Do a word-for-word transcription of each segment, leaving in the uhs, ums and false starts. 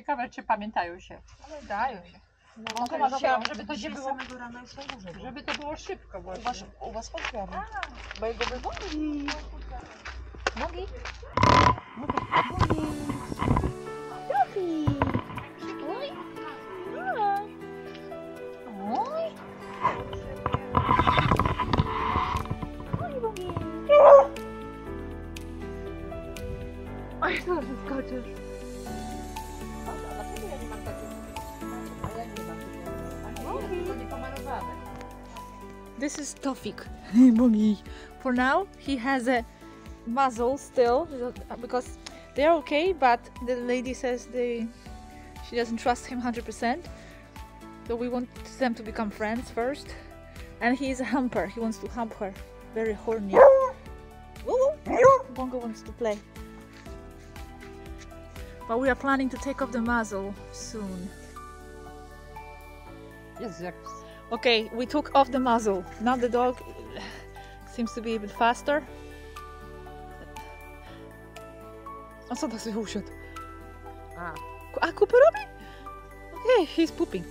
Ciekawe, czy pamiętają się. Ale dają się. No, to może chciałam, żeby to nie było, samego rana już na górze. żeby to było szybko U właśnie. was, u was podkradł. Bo jego wywodzi. Nogi. Nogi. Oj. Oj. Oj, Bogi. Oj, to się skoczysz. This is Tofik. Bogi. For now, he has a muzzle still because they're okay, but the lady says they she doesn't trust him one hundred percent. So we want them to become friends first. And he is a humper. He wants to hump her. Very horny. Bongo wants to play. But we are planning to take off the muzzle soon. Jest jak... Okay, we took off the muzzle. Now the dog seems to be a bit faster. A co tak sobie usiadł? A. A Cooper robi? Okay, he's pooping.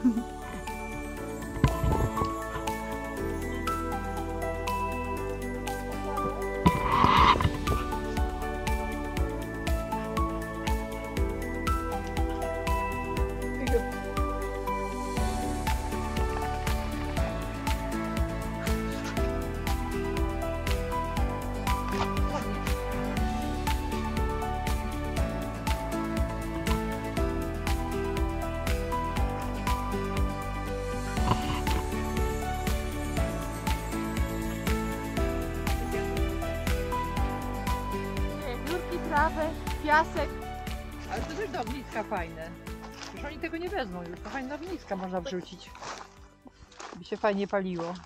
Trawę, piasek. Ale to też do ogniska fajne. Już oni tego nie wezmą już, to fajne do ogniska można wrzucić. By się fajnie paliło.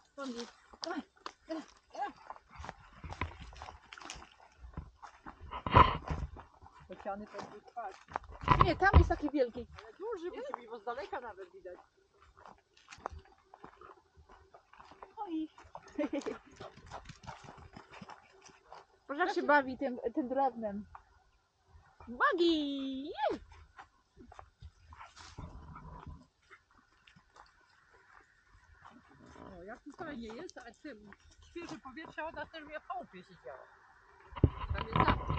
Bociany to jest twarz. Nie, tam jest taki wielki. Ale duży musi być, bo z daleka nawet widać. Oj. Boże, jak się bawi tym, tym drewnem. Bagi! O, jak tu fajnie jest, a tym świeże powietrze od nas też mnie w chałupie siedziało. Tam jest zamknąć.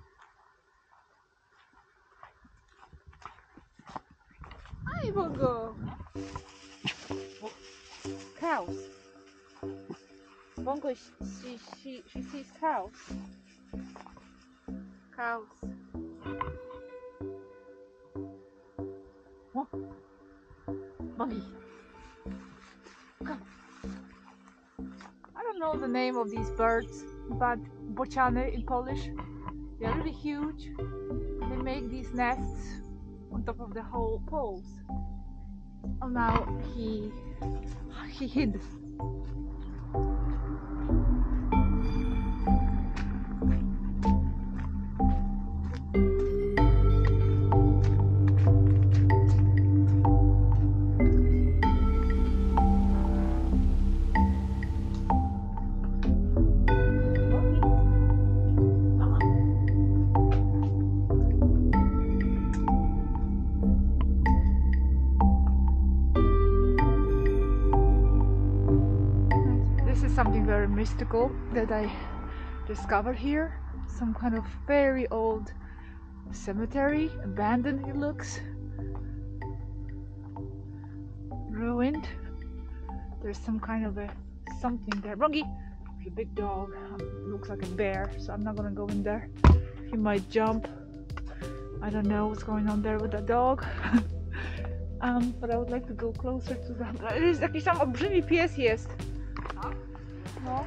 Aj, Bongo! Cows. Bongo, she, she, she sees cows. Cows. Oh. Bongi. Come. I don't know the name of these birds, but bociany in Polish. They're really huge. They make these nests on top of the whole poles. Oh, now he he hid. Something very mystical that I discovered here. Some kind of very old cemetery, abandoned it looks. Ruined. There's some kind of a something there. Rungy! There's a big dog. Um, looks like a bear, so I'm not gonna go in there. He might jump. I don't know what's going on there with that dog. um, but I would like to go closer to that. Jest jakiś tam olbrzymi pies jest. No.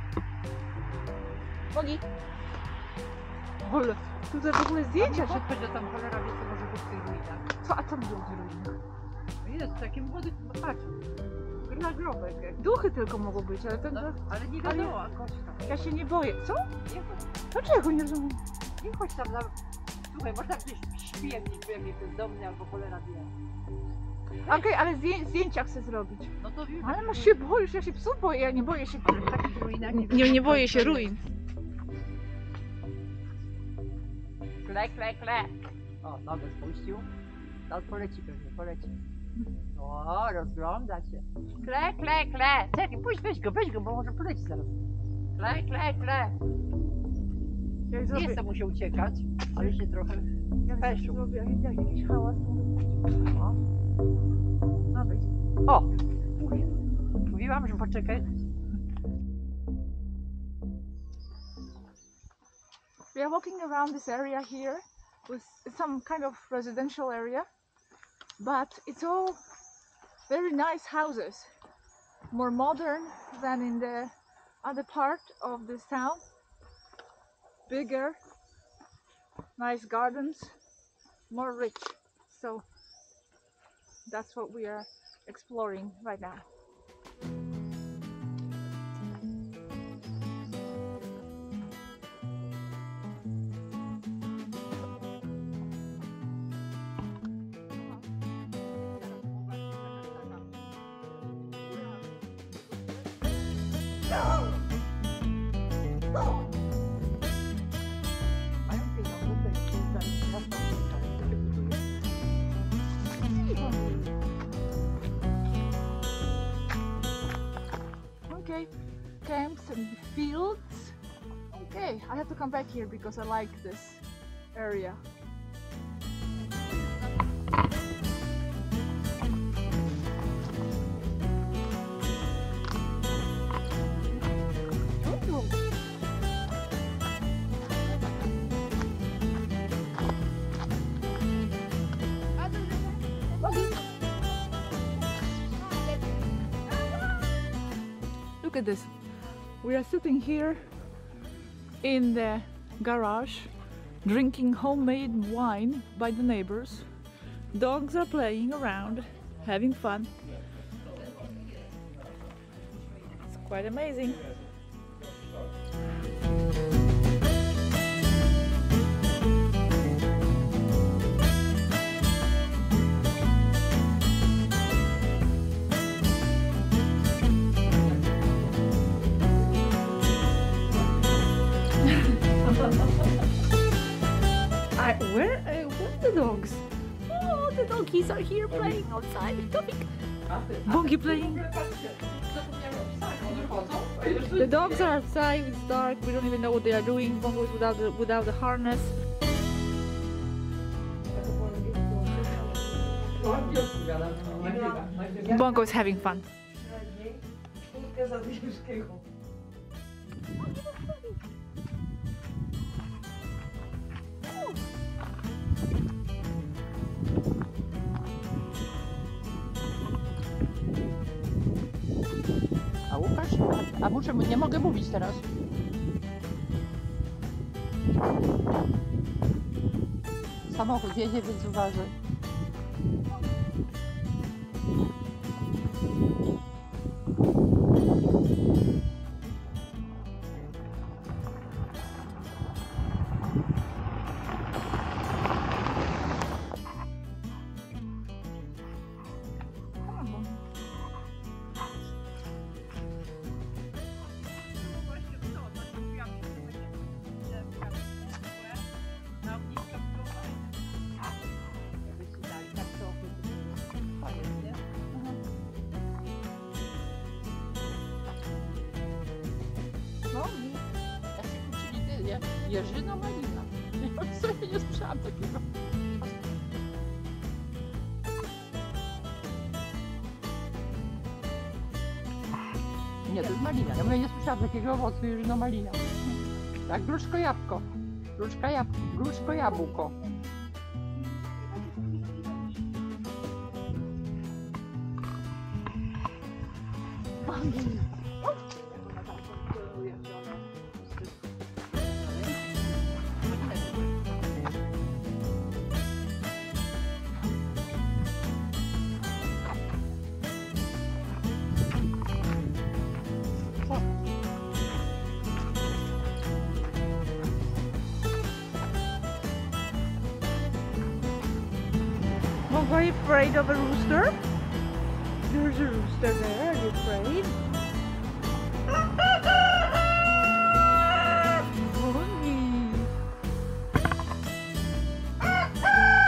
Bogi. Ole, tutaj w ogóle zdjęcia. Czy chodź, tam cholera wie, co może być w tych ruinach. Co? A tam było w ruinach? No jest, takie młody, patrz. Nagrobek. Duchy tylko mogą być, ale ten... No, ale nie wiadomo, a chodź tam. Ja się nie boję. Co? Nie chodź, Dlaczego nie rozumiem? nie chodź tam na... Słuchaj, można gdzieś śmietnik, wiem, jest bezdomny albo cholera wie. Okej, okay, ale zdję zdjęcia chcę zrobić. No to już. Ale masz się boisz, ja się psów boję, ja nie boję się... W takich ruinach nie, Nie, nie boję się ruin. Kle, kle, kle. O, nogę spuścił. Teraz poleci pewnie, poleci. O, rozgląda się. Kle, kle, kle. Czekaj, pójdź, weź go, weź go, bo może poleci zaraz. Kle, kle, kle. Ja Nie zrobię, chce mu się uciekać, ale się trochę ja peszył. zrobię jak- jakiś hałas. O, No wejdź. o. Mówiłam, że poczekaj. We are walking around this area here with some kind of residential area, but it's all very nice houses, more modern than in the other part of this town, bigger, nice gardens, more rich. So that's what we are exploring right now. Mają pieniądze, to jest na to się buduje. Okay, camps and fields. Okay, I have to come back here because I like this area. Look at this. We are sitting here in the garage drinking homemade wine by the neighbors. Dogs are playing around, having fun. It's quite amazing. I, where, uh, where are the dogs? Oh, the doggies are here playing outside. Topik. Bongi playing. The dogs are outside. It's dark. We don't even know what they are doing. Bongo is without the without the harness. Bongo is having fun. A Łukasz? A muszę, nie mogę mówić teraz. Samochód jedzie, więc uważaj. No, Jak się kłócili ty, nie? Jerzyna malina. Ja sobie nie słyszałam takiego. Nie, to jest malina. Ja mówię, nie słyszałam takiego owocu, jerzyna malina. Tak, gruszko jabłko. Gruszka jabłko. Gruszko jabłko. Bongo, are you afraid of a rooster? There's a rooster there. Are you afraid? Bongi.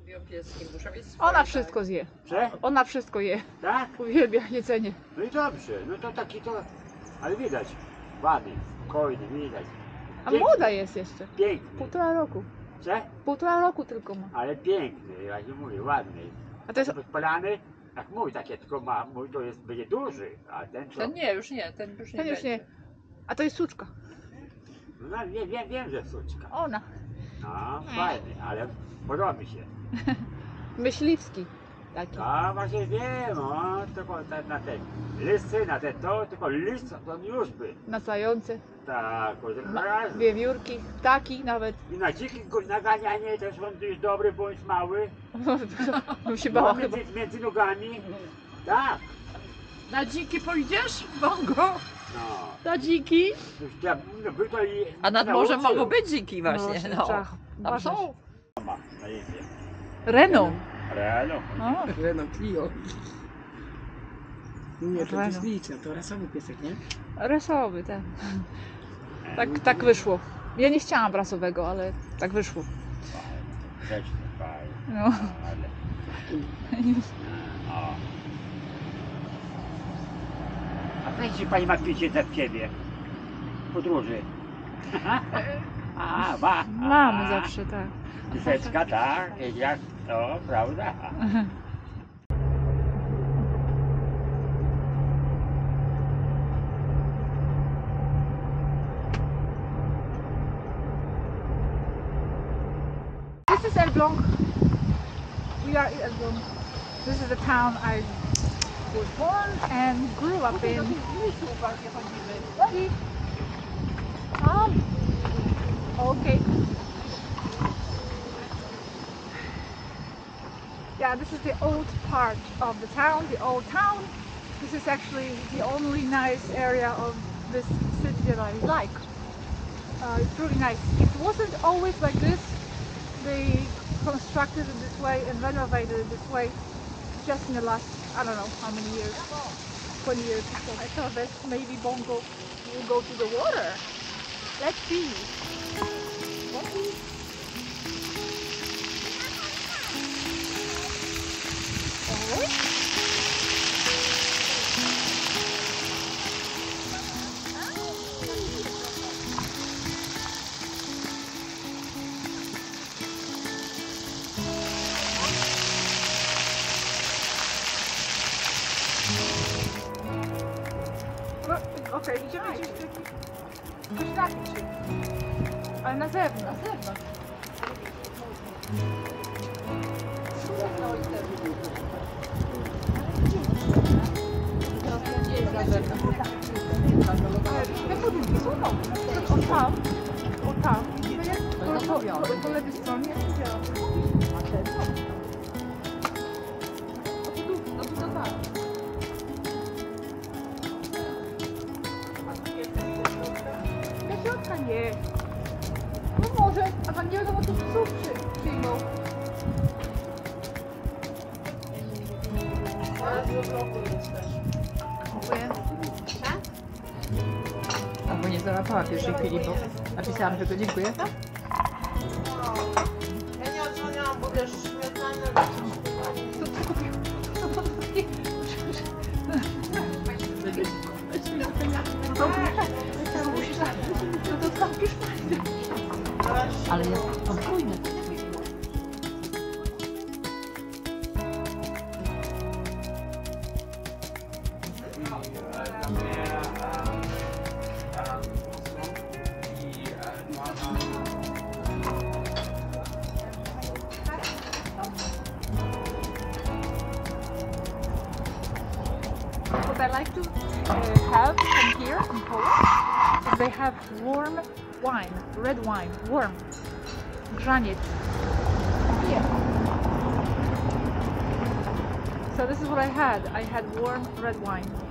mówią pieskiem, muszę mieć swoje, Ona tak? wszystko zje. Cze? Ona wszystko je. Tak? Uwielbia jedzenie. No i dobrze, no to taki to, ale widać, ładny, spokojny, widać. A Piękny. młoda jest jeszcze. Piękny, Półtora roku. cze? Półtora roku tylko ma. Ale piękny, ja nie mówię, ładny. A to jest... Podpalany, jak mój, takie tylko ma, mój to jest, będzie duży, a ten to, Ten nie, już nie, ten już nie Ten już będzie. nie. A to jest suczka. no wiem, wiem, wiem, że suczka. Ona. No, fajny, ale podoba mi się. Myśliwski. Taki. A właśnie wiem, o, tylko te, na te listy, na te to, tylko list to już by. Na zające. Tak, o, Ma- raz. Wiewiórki. Ptaki nawet. I na dziki go- naganianie też on tu jest dobry, bądź mały. Bym się bała No, chyba. między, między nogami. Tak, Na dziki pójdziesz, Bongo? no. Na dziki. Już ja, no, by to i A nad morzem nauczył. mogą być dziki właśnie, no. trzeba Tam uważać. są. Ma na jeździe. Renault. Realo. O, Renault Clio. Nie, to Renault. jest liczne, to rasowy piesek, nie? rasowy, tak. Tak, tak wyszło. Ja nie chciałam rasowego, ale tak wyszło. Grzeczny, fajny. No. Ale, o. A co jeśli pani ma picie za ciebie? Podróży. A, ma. Mamy a. zawsze, tak. Piseczka, tak, jak to, prawda? This is Elbląg. We are in Elbląg. This is the town I was born and grew up in. Ready? Um, okay. Yeah, this is the old part of the town, the old town. This is actually the only nice area of this city that I like. Uh, it's really nice. It wasn't always like this. They constructed it this way and renovated it this way just in the last, I don't know how many years, twenty years. So I thought that maybe Bongo will go to the water. Let's see. Bongo. Alright. No, okej, idziemy gdzieś gdzieś napić się. Ale na zewnątrz. Na zewnątrz. Nie jest na zewnątrz. Ale te budynki są dobre. O tam, o tam. Po, po, po, po lewej stronie ja widziałam. A ten co? No to dwa. Piątka nie. No może, a pan nie wiadomo co psów przy- przyjmą. Dziękuję. Albo nie załapała w pierwszej chwili, bo napisałam tylko dziękuję. Ja nie odzwoniłam, bo wiesz, śmietane. Co ty kupił? No to tam już Ale jest podwójny. What I like to uh, have from here in Poland is they have warm wine, red wine, warm, grzaniec. Here. So this is what I had. I had warm red wine.